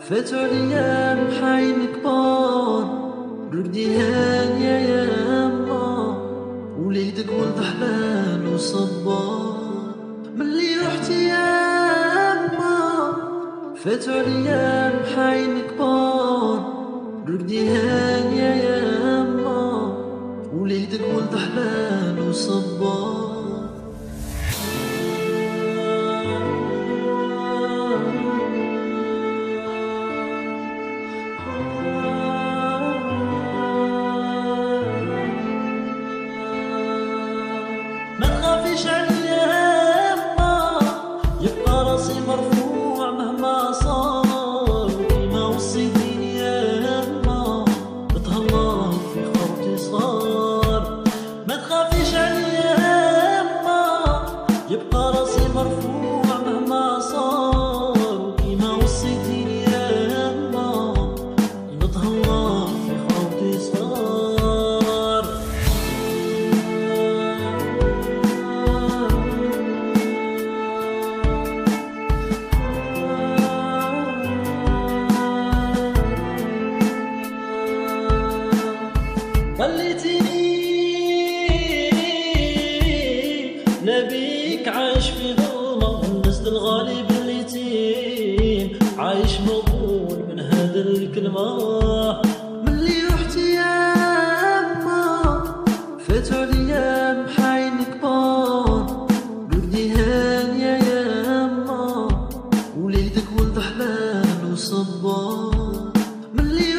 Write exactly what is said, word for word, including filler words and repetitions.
فاتوا الايام حين كبار، ردي هانية يا يما، وليدك ولد حلال وصبار. ملي رحتي يا يما فاتوا الايام حين كبار، ردي هانية يا يما، وليدك ولد حلال وصبار. ما تخافيش عليا يما، يبقى راسي مرفوع مهما صار، وكيما وصيتيني يا يما بتهلا في خوتي صار. ما تخافيش عليا يما، يبقى راسي مرفوع مهما صار، وكيما وصيتيني يا يما بتهلا في خوتي صار. خليتيني نبيك عايش في ظلمة، الناس الغالي باليتيم عايش مغبون من هذا الكلمة. ملي رحتي يا يما فاتوا الايام حين كبار، ردي هانية يا يما، وليدك ولد حلال وصبار. ملي